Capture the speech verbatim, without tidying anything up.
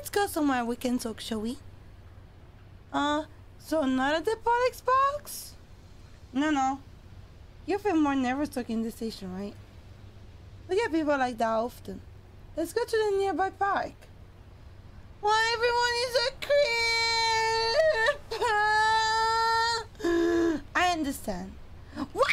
Let's go somewhere we can talk, shall we? Uh, so not at the Polix box? No, no. You feel more nervous talking in the station, right? We get people like that often. Let's go to the nearby park. Why everyone is a creep? I understand. What?